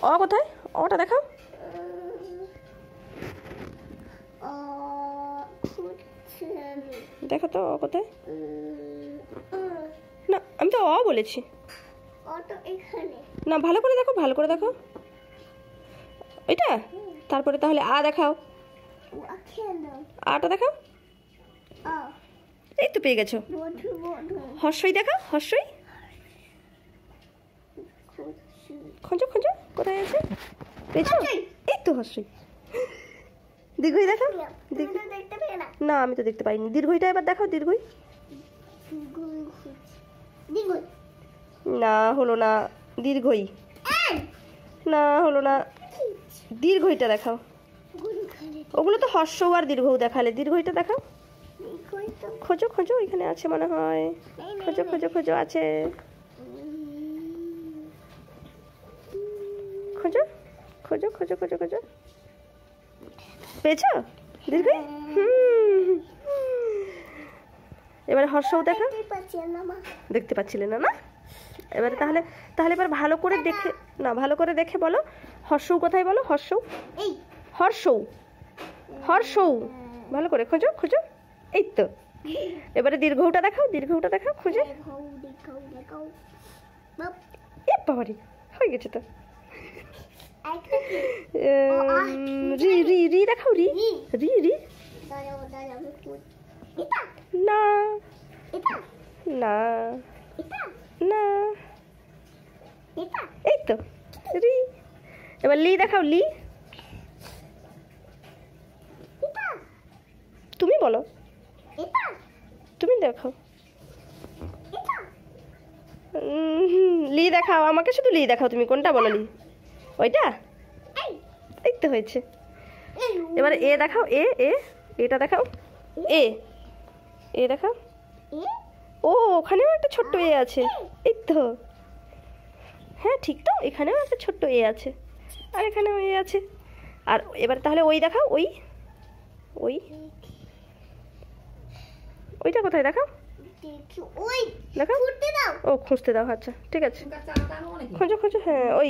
অ কোথায়? অটা দেখাও। দেখো তো অ কোথায়? না আমি তো অ বলেছি। না ভালো করে দেখো, ভালো করে দেখো এটা। তারপরে তাহলে আ দেখাও, আটা দেখাও। এই তো পেয়ে গেছো। হর্ষই দেখাও, হর্ষই। খোঁজো খোঁজো, কোথায় আছে? পেয়েছো? এই তো হর্ষই। দীর্ঘই দেখাও। না আমি তো দেখতে পাইনি। দীর্ঘইটা এবার দেখাও, দীর্ঘই। না হলো না, দীর্ঘই। না হলো না, দীর্ঘইটা দেখাও। ওগুলো তো হর্ষ আর দীর্ঘ দেখালে, দীর্ঘইটা দেখাও। খোঁজো খোঁজো, এখানে আছে মনে হয়। খোঁজো খোঁজো খোঁজো, আছে। খোঁজো খোঁজো খোঁজো খোঁজো খোঁজো, পেয়েছো? দীর্ঘই। এবারে হর্ষও দেখা। দেখতে পাচ্ছিলে না? না এবারে তাহলে তাহলে এবার ভালো করে দেখে, না ভালো করে দেখে বলো হর্ষও কোথায়, বলো হর্ষও। হর্ষও, হর্ষও, ভালো করে খোঁজো খোঁজো। এই তো। এবারে দীর্ঘটা দেখাও, দীর্ঘটা দেখাও খুঁজে। এ বাবারে, হয়ে গেছে তো। রি রি রি দেখাও, রি রি রি। না না না, এই তো রি। এবার লি দেখাও, লি। তুমি বলো, তুমি দেখাও। লি দেখাও, আমাকে শুধু লি দেখাও। তুমি কোনটা বলো? লি ওইটা। এই তো হয়েছে। এবার এ দেখাও, এ এ, এটা দেখাও। এ এ দেখাও। ও ওখানেও একটা ছোট্ট এ আছে। এই তো, হ্যাঁ ঠিক তো, এখানেও একটা ছোট্ট এ আছে, আর এখানেও এ আছে। আর এবার তাহলে ওই দেখাও, ওই ওই, ওইটা কোথায় দেখাও? দেখাও। ও খুঁজতে দাও, আচ্ছা ঠিক আছে। খোঁজো খোঁজো, হ্যাঁ ওই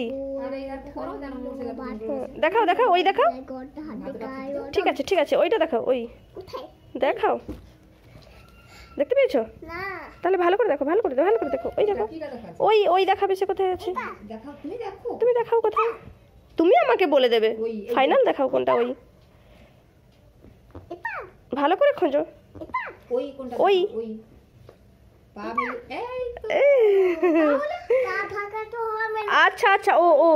দেখাও দেখাও, ওই দেখাও। ঠিক আছে ঠিক আছে, ওইটা দেখাও, ওই দেখাও। দেখতে পেয়েছো? তাহলে ভালো করে দেখো, ভালো করে ভালো করে দেখো। ওই দেখো, ওই ওই দেখাবে, সে কোথায় আছে? তুমি দেখাও কোথায়। তুমি আমাকে বলে দেবে ফাইনাল, দেখাও কোনটা। ওই ভালো করে খোঁজো। ওই আচ্ছা আচ্ছা, ও ও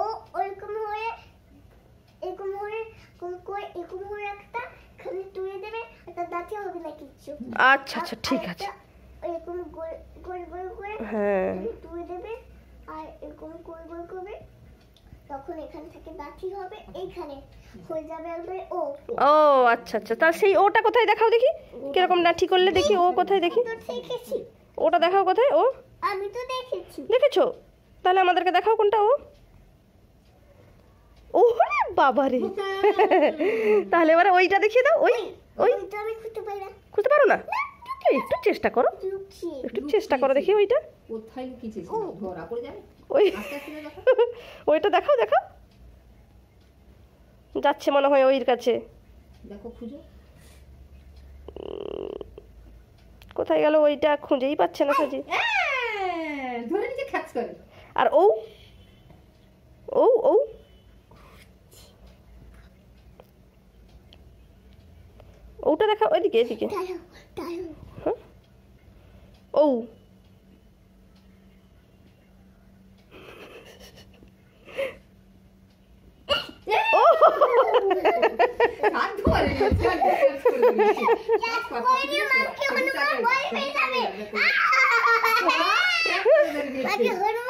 আচ্ছা আচ্ছা ঠিক আছে। হ্যাঁ তখন এখান থেকে দাঁতি হবে, এইখানে হয়ে যাবে একবারে ও। ও আচ্ছা আচ্ছা, তাহলে সেই ওটা কোথায় দেখাও দেখি, কিরকম ডাঁটি করলে দেখি। ও কোথায় দেখি, ওটা দেখাও কোথায়। ও আমি তো দেখেছি। দেখেছো? তাহলে আমাদেরকে দেখাও কোনটা ও। ওরে বাবারে, তাহলে এবারে ওইটা দেখিয়ে দাও। ওই ওই আমি খুঁজতে পারি না। খুঁজতে পারো না? একটু চেষ্টা করো, একটু চেষ্টা করো দেখি। ওইটা কোথায় লুকিয়েছিস? ধরা পড়ে যাবে। ওই ওইটা দেখাও, দেখাও। যাচ্ছে মনে হয় ওইর কাছে। দেখো খুঁজো। কোথায় গেল ওইটা? খুঁজেই পাচ্ছে না সাজি। ধরে নিজে খ্যাচ করে। আর ও ও ও ওটা দেখা, ওইদিকে এদিকে। হ্যাঁ ও ও